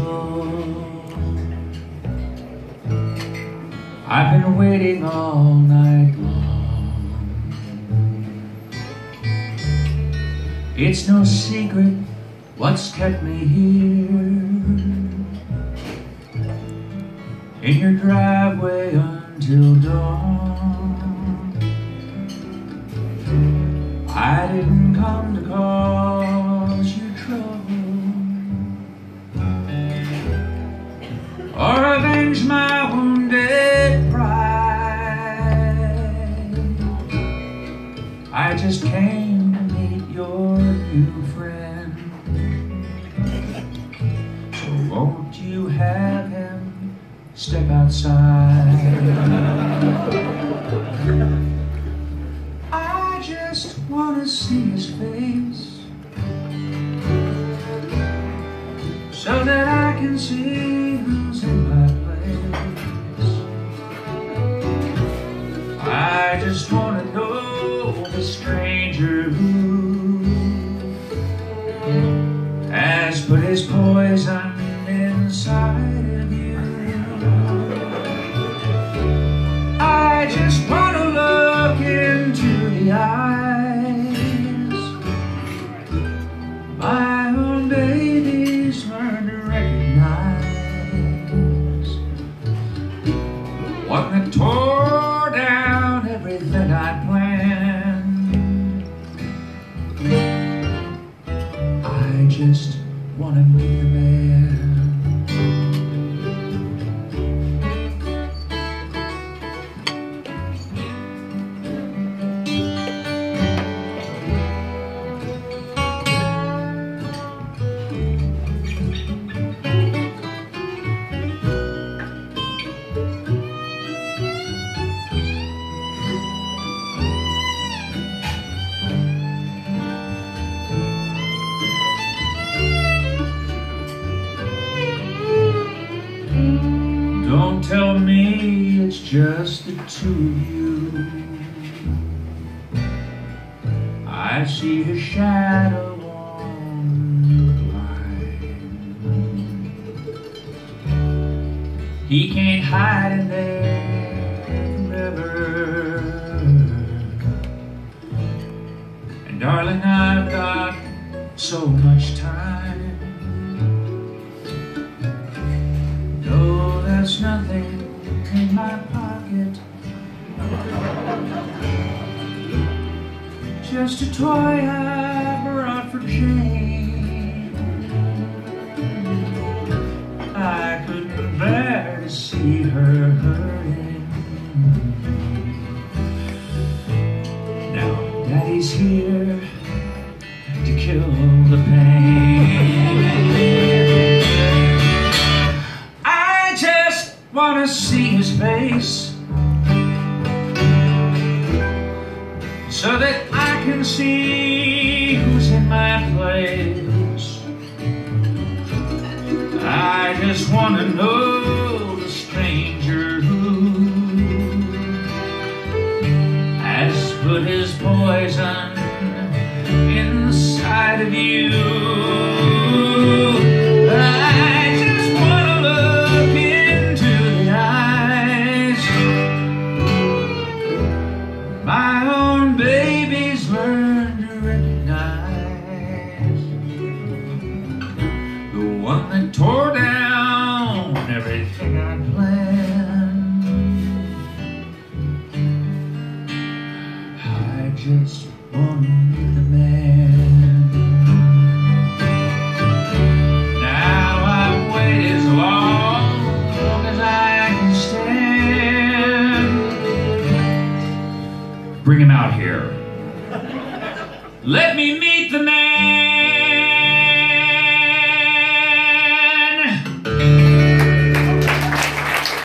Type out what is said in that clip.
door. I've been waiting all night long. It's no secret what's kept me here in your driveway until dawn. I didn't come to cause you trouble or avenge my wounded pride. I just came to meet your new friend. So won't you have him step outside? I just want to see his face so that I can see who's in my place. I just want to know the stranger who has put his poison inside of you. I just want to look into the eyes my own babies learn to recognize, one that tore down everything I planned. I just want to meet the man. Don't tell me it's just the two of you. I see his shadow on the line. He can't hide in there forever. And darling, I've got so much time. There's nothing in my pocket, just a toy I brought for Jane. I couldn't bear to see her hurting. Now Daddy's here to kill the pain. Want to see his face so that I can see who's in my place. I just want to know the stranger who has put his poison inside of you. My own babies learn to recognize the one that tore down everything I planned. I just want to meet the man. Now I've waited as long as I can stand. Bring him out here. Let me meet the man.